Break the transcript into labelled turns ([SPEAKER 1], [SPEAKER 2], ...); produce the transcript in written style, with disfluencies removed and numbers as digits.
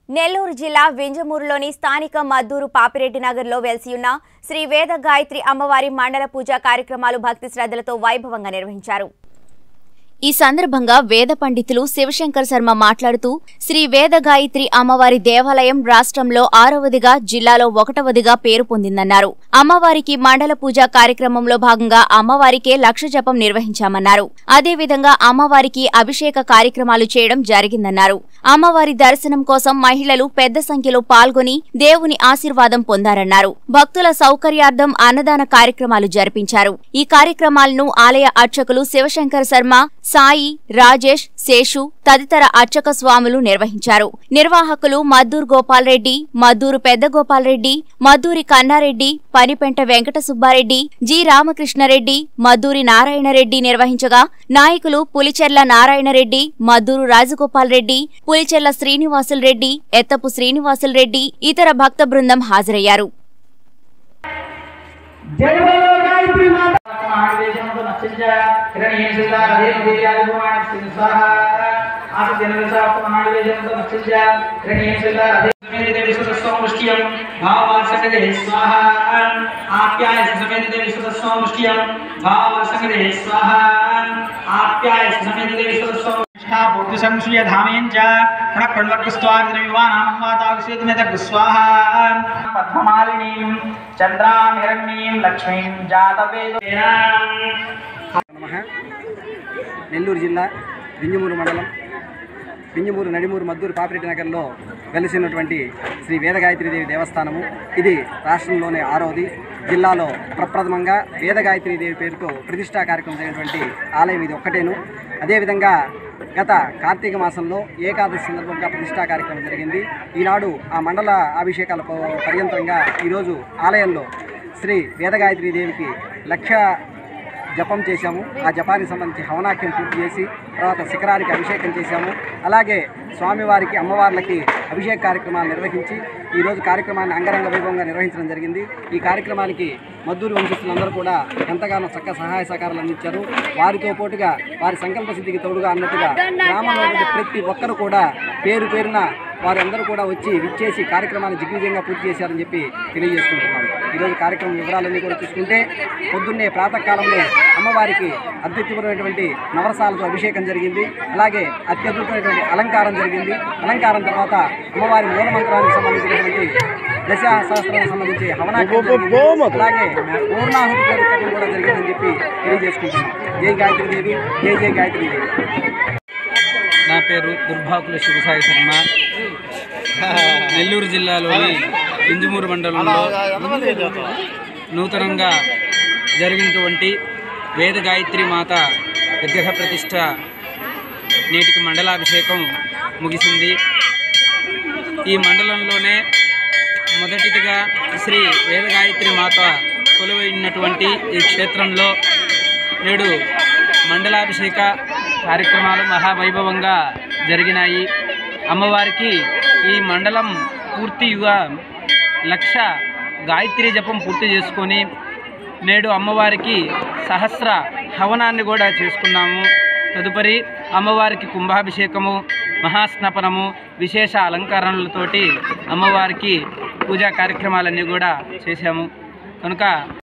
[SPEAKER 1] నెల్లూరు జిల్లా వింజమూరులోని స్థానిక మద్దూరు పాపిరెడ్డి నగర్లో వెలిసియున్న శ్రీ వేద గాయత్రి అమ్మవారి మండల పూజా కార్యక్రమాలు భక్తి శ్రద్ధలతో వైభవంగా నిర్వహించారు। ఈ సందర్భంగా వేద పండితులు శివశంకర్ శర్మ మాట్లాడుతూ శ్రీ వేద గాయత్రి అమ్మవారి దేవాలయం రాష్ట్రంలో 6వదిగా జిల్లాలో 1వదిగా పేరు పొందిందన్నారు। అమ్మవారికి మండల పూజా కార్యక్రమంలో భాగంగా అమ్మవారికే లక్ష జపం నిర్వహించామన్నారు। అదేవిధంగా అమ్మవారికి అభిషేక కార్యక్రమాలు చేయడం జరిగిందన్నారు। అమ్మవారి దర్శనం కోసం మహిళలు పెద్ద సంఖ్యలో పాల్గొని దేవుని ఆశీర్వాదం పొందారన్నారు। భక్తుల సౌకర్యార్థం అన్నదాన కార్యక్రమాలు జరిపించారు। ఈ కార్యక్రమాలను ఆలయ అర్చకులు శివశంకర్ శర్మ, సాయి, రాజేష్, శేషు తదితర అర్చక స్వాములు నిర్వహించారు। నిర్వాహకులు మద్దూరు గోపాల్ రెడ్డి, మద్దూరు పెద్ద గోపాల్ రెడ్డి, మద్దూరి కన్నారెడ్డి, పనిపెంట వెంకట సుబ్బారెడ్డి, జి రామకృష్ణారెడ్డి, మద్దూరి నారాయణరెడ్డి నిర్వహించగా నాయకులు పులిచెర్ల నారాయణరెడ్డి, మద్దూరు రాజగోపాల్ రెడ్డి, పులిచెర్ల శ్రీనివాసులు రెడ్డి, ఎత్తపు శ్రీనివాసులు రెడ్డి ఇతర భక్త బృందం హాజరయ్యారు।
[SPEAKER 2] पूर्ति संशय धामेंच पद्ममालिनीं चंद्रां हिरण्यं लक्ष्मीं जातवेदों।
[SPEAKER 3] నెల్లూరు జిల్లా వింజమూరు మండలం వింజమూరు నడిమూరు మద్దూరు పాపిరెడ్డి నగర్లో వెలిసినటువంటి శ్రీ వేదగాయత్రీదేవి దేవస్థానము ఇది రాష్ట్రంలోనే 6వది, జిల్లాలో ప్రప్రథమంగా వేదగాయత్రీదేవి పేరుతో ప్రతిష్టా కార్యక్రమం జరిగినటువంటి ఆలయం ఇది ఒక్కటేను। అదేవిధంగా గత కార్తీక మాసంలో ఏకాదశి సందర్భంగా ప్రతిష్టా కార్యక్రమం జరిగింది। ఈనాడు ఆ మండల అభిషేకాల పర్యంతరంగా ఈరోజు ఆలయంలో శ్రీ వేదగాయత్రీదేవికి లక్ష జపం చేశాము। ఆ జపానికి సంబంధించి హవనాఖ్యం పూర్తి చేసి తర్వాత శిఖరానికి అభిషేకం చేశాము। అలాగే స్వామివారికి అమ్మవార్లకి అభిషేక కార్యక్రమాలు నిర్వహించి ఈరోజు కార్యక్రమాన్ని అంగరంగ వైభవంగా నిర్వహించడం జరిగింది। ఈ కార్యక్రమానికి మద్దూరు వంశస్థులందరూ కూడా ఎంతగానో చక్క సహాయ సహకారాలు అందించారు। వారితో పాటుగా వారి సంకల్ప సిద్ధికి తోడుగా అన్నట్టుగా గ్రామంలో ప్రతి ఒక్కరు కూడా పేరు పేరున వారందరూ కూడా వచ్చి విచ్చేసి కార్యక్రమాన్ని దిగ్విజయంగా పూర్తి చేశారని చెప్పి తెలియజేసుకుంటున్నాము। ఈరోజు కార్యక్రమం వివరాలన్నీ కూడా చూసుకుంటే పొద్దున్నే ప్రాతకాలంలో అమ్మవారికి అత్యద్భుతమైనటువంటి నవరసాలతో అభిషేకం జరిగింది। అలాగే అత్యద్భుతమైనటువంటి అలంకారం జరిగింది। అలంకారం తర్వాత అమ్మవారి మూలమంత్రానికి సంబంధించినటువంటి దశాశాస్త్రానికి సంబంధించి హవనాఖ్యం అలాగే పూర్ణాహుతి కార్యక్రమం కూడా జరిగిందని చెప్పి తెలియజేసుకుంటున్నాం। జై గాయత్రీదేవి, జై జై గాయత్రీదేవి।
[SPEAKER 4] నా పేరు దుర్భాకుల శివసాయి శర్మ। నెల్లూరు జిల్లాలోని వింజమూరు మండలంలో నూతనంగా జరిగినటువంటి వేద గాయత్రి మాత విగ్రహ ప్రతిష్ట నేటికి మండలాభిషేకం ముగిసింది। ఈ మండలంలోనే మొదటిదిగా శ్రీ వేద గాయత్రి మాత కొలువైనటువంటి ఈ క్షేత్రంలో నేడు మండలాభిషేక కార్యక్రమాలు మహావైభవంగా జరిగినాయి। అమ్మవారికి ఈ మండలం పూర్తిగా లక్ష గాయత్రి జపం పూర్తి చేసుకొని నేడు అమ్మవారికి సహస్ర హవనాన్ని కూడా చేసుకున్నాము। తదుపరి అమ్మవారికి కుంభాభిషేకము, మహాస్నాపనము, విశేష అలంకరణలతోటి అమ్మవారికి పూజా కార్యక్రమాలన్నీ కూడా చేశాము కనుక